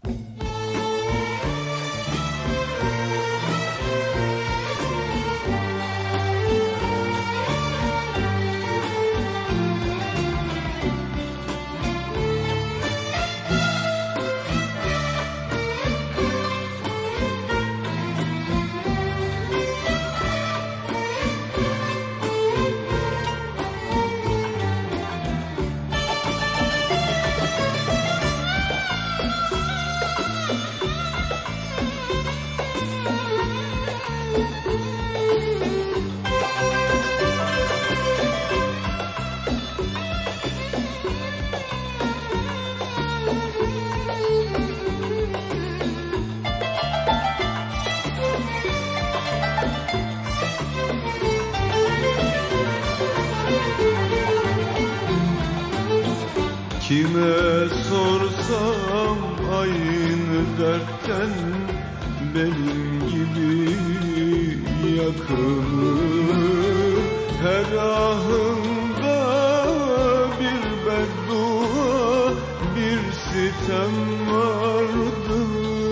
Kime sorsam aynı dertten benim gibi yakını. Her ahında bir beddua, bir sitem vardır.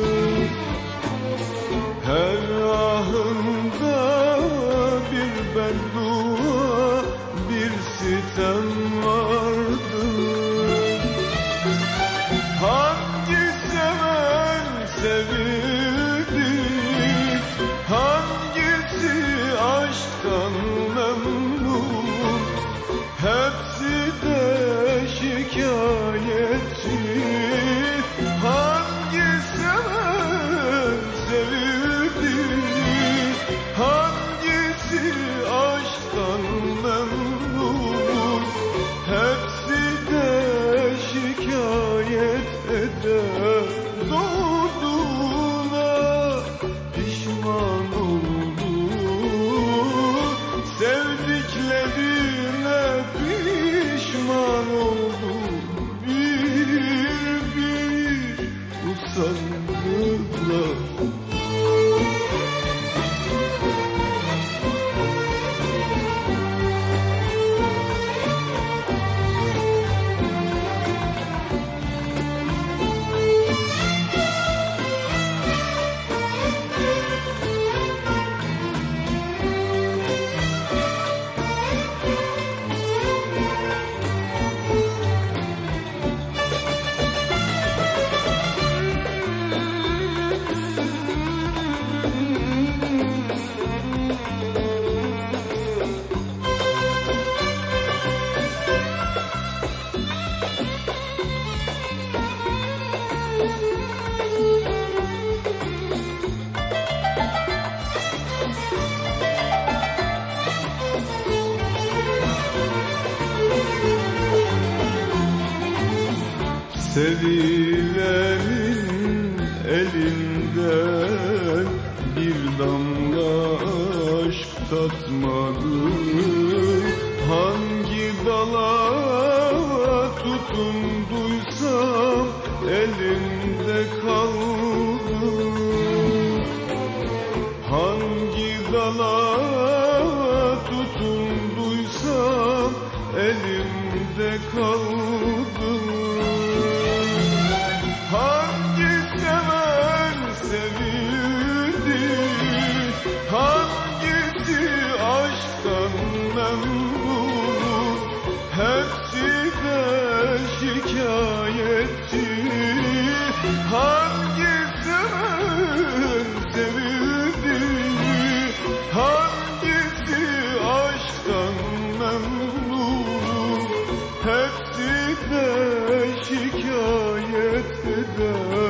Her ahında bir beddua, bir sitem vardır. Hangi seven sevildi, hangisi aşktan memnun? Hepsi de şikayetçi. Hangi seven sevildi, hangisi aşktan memnun? Hepsi de şikayet eder. Doğduğuna pişman oldu, sevdiklerine pişman oldu. Bir bir usandılar. Sevilenin elinden bir damla aşk tatmadı. Hangi dala tutunduysam elimde kaldı. Hangi dala tutunduysam elimde kaldı. Hangi seven sevildi, hangisi aşktan memnun? Hepsi de şikayetçi. Hangi seven sevildi, hangisi aşktan memnun? Hepsi de şikayet eder.